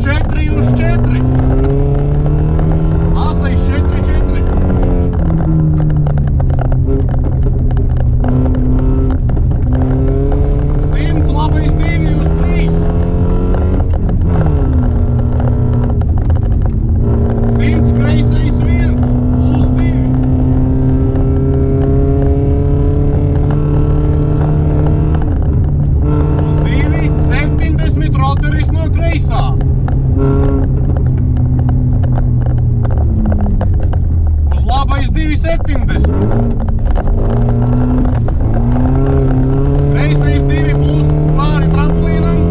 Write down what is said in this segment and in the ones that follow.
4 uz 4. A6 4 4. Simts labais 2 uz 3. Simts kreisais 1 plus 2. Plus 2, 70 rotaris no kreisā. Uz labais 2,70. Kreisais 2 plus pāri tramplīnam.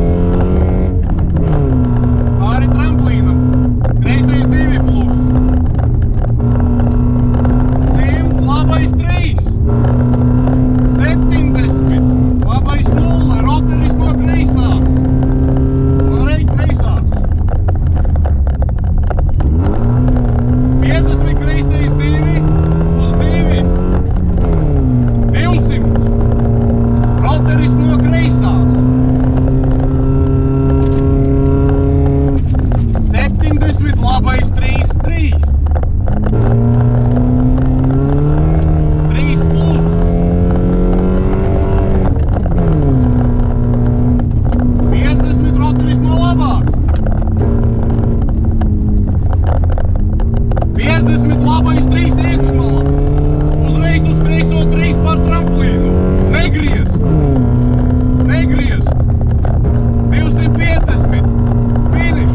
Pāri tramplīnam. Kreisais 2 plus. 100, labais 3. 70, labais 0, rotaris no kreisās. No kreisās. 50, kreisais 2 uz 2. 200, rotaris no kreisās. 70, labais 3, 3. 3 plus. 50, rotaris no labās. 50, labais 3 iekšmalā. Uzreiz uz kreiso 3 par tramplīnu. Negriezt. Negriezt. 250. Finish.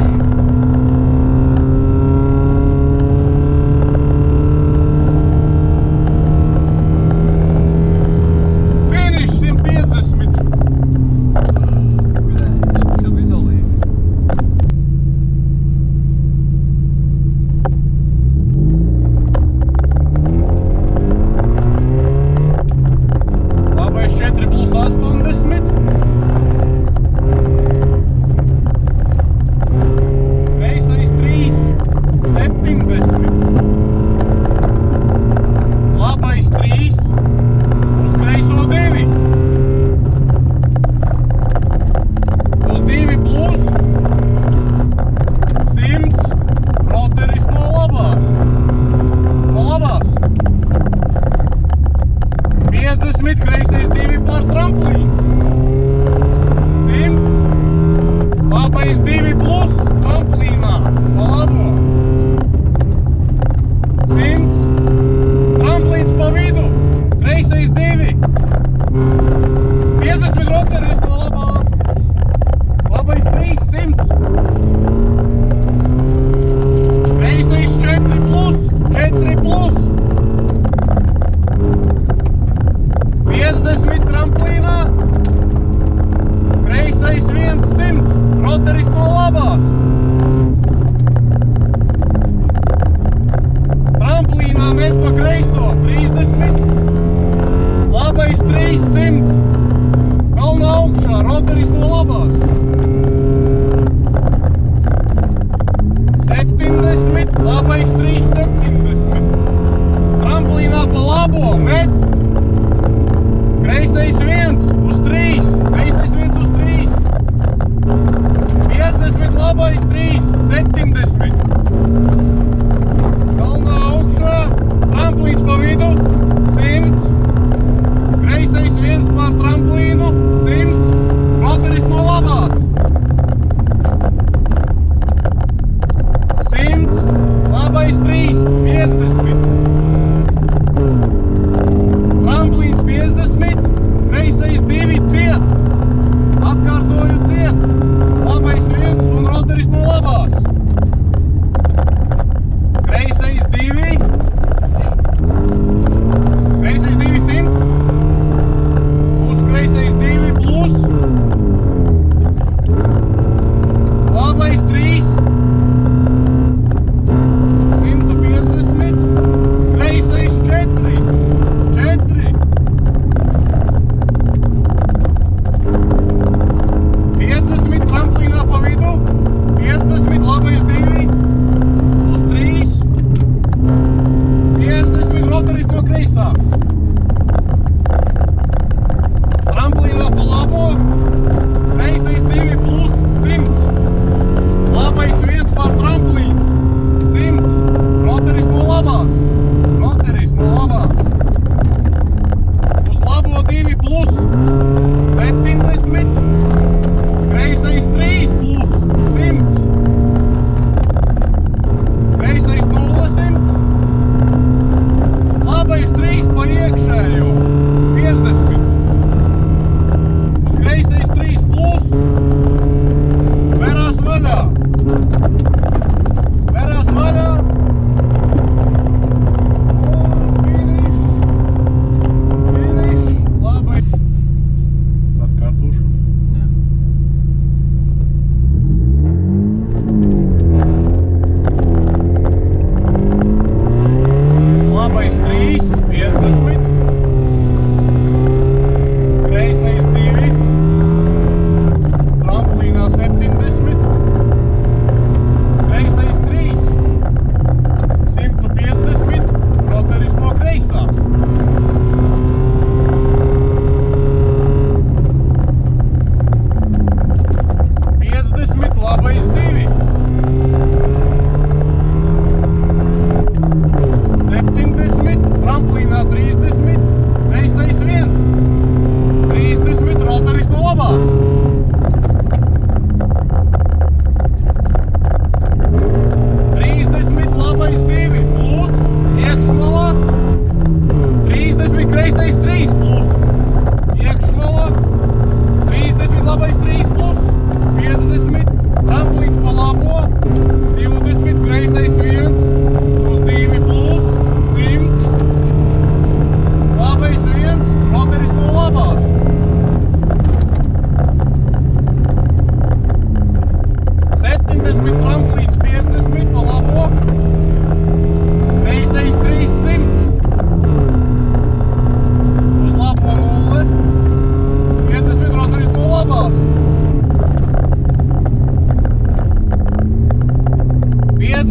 Finish 150. Tas jau bija zolīgi. Labais 4 plus 80. Kreisais 3, 70. Labais 3 uz kreiso 2. Uz 2 plus. 100, rotaris no labās. No labās. 50, kreisais 2 par tramplīns. 100, labais 2 plus tramplīnā. Pa labo. 100, tramplīns pa vidu. Kreisais 2. 50, rotaris no labās. Labais 3, 100. Kreisais 4 plus. 4 plus. 50 tramplīnā. Kreisais 1, 100. Rotaris no labās. Tramplīnā met pa kreiso 30. Labais 3, 100. Kalna augšā. Rotaris no labās. 70. Labais 3, 70. Tramplīnā pa labo. Met. Kreisais 1 uz 3. Kreisais 1 uz 3. 50, labais 3. 70. Kalnā augšā. Tramplīns pa vidu. 100. Kreisais 1 par tramplīnu. 100. Rotaris no labās. 100. Labais 3. 50. Tramplīns 50, kreisais 2 ciet. Atkārtoju ciet. Labais 1 un rotaris no labās. Kreisais 2. Kreisais 2, 100. Uz kreisais 2 plus.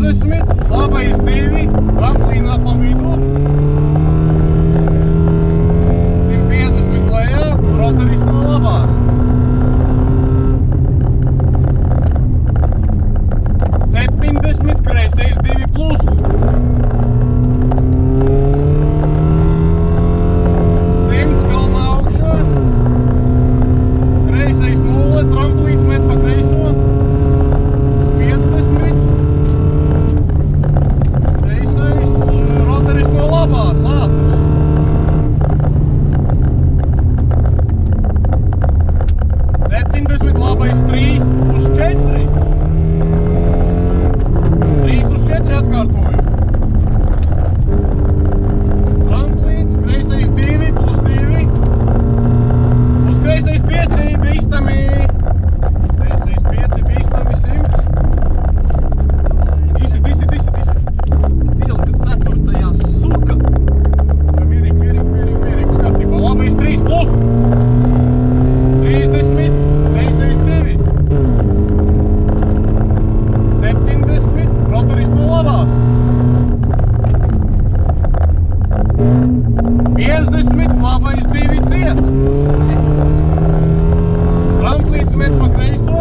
50, labais 2, tramplīnā pa vidu. 150 lejā, rotaris no labās. 70, kreisais 2 plus. 100 kalnā augšā. Kreisais 0, tramplīns met pa kreiso. 50. Kreisais, rotaris no labās, ātrs. 70, labais 3 uz 4. 3 uz 4 atkārtoju. Tramplīns, kreisais 2 plus 2. Uz kreisais 5, bīstami. Kreisais 5, bīstami 100. Disi. Es ieliku 4. suka. Mierīgi, skatībā. Labais 3 plus. 30, kreisais 2. 70, rotaris no labās. 50, labais 2 ciet. Tramplīns met pa kreiso.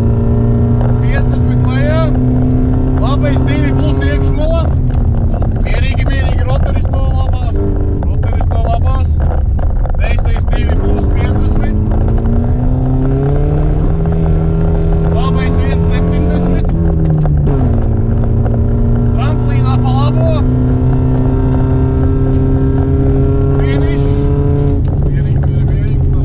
50 lejā. Labais 2 plus iekšmalā. Mierīgi, rotaris no labās. Rotaris no labās. Kreisais 2 plus 50. Labais 1, 70. Tramplīnā pa labo. Finish. Mierīgi, tā.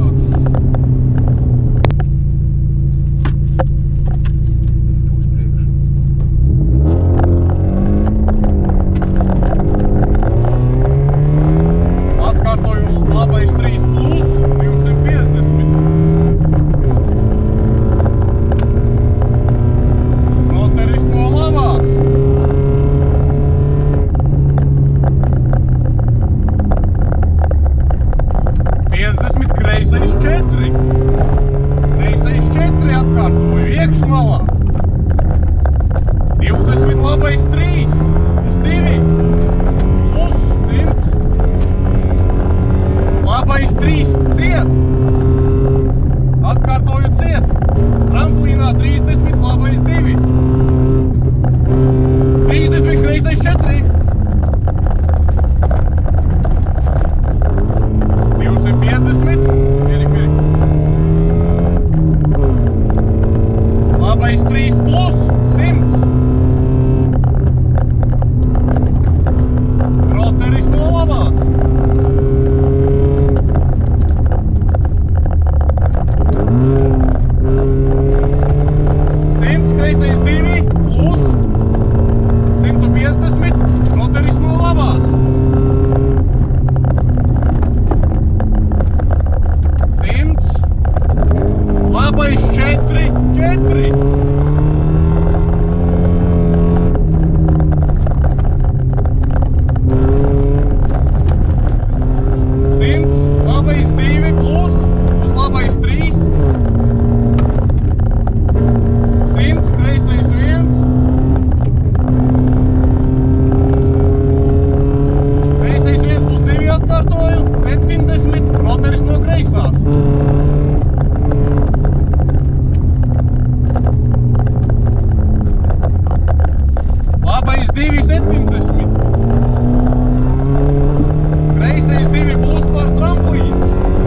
Atkārtoju labais 3 plus 250. Rotaris no labās. 50, kreisais 4. Kreisais 4 atkārtoju, iekšmalā. 20, labais 3 uz 2. Plus 100. Labais 3 ciet. Atkārtoju ciet. Tramplīnā 30, labais 2. 30, kreisais 4. 250. Mierīgi. Labais 3 plus 100. Rotaris no labās. 100, kreisais 2 plus 150. Rotaris no labās. 100. Labais 4, 4. 100, labais 2 plus uz labais 3. 100, kreisais 1. Kreisais 1 plus 2 atkārtoju. 70, rotaris no kreisās. Labais 2, 70. Kreisais 2 plus par tramplīns.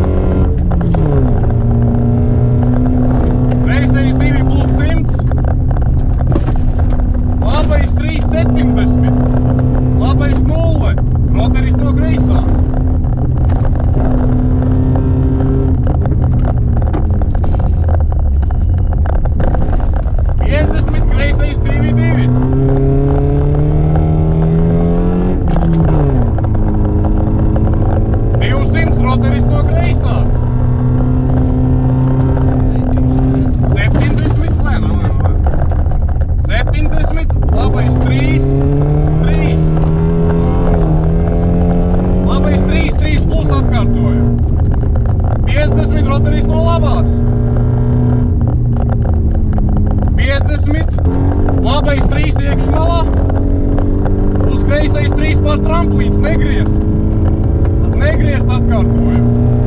Kreisais 2 plus 100. Labais 3, 70. Labais 0. Rotaris no kreisās. 50, kreisais 2, 2. 200, rotaris no kreisās. 70, lēnām. 70, labais 3, 3. Labais 3, 3 plus atkārtoju. 50, rotaris no labās. 50, labais Labais 3 iekšmalā, uz kreisais 3 pār tramplīns, negriezt. Negriezt atkārtojumu.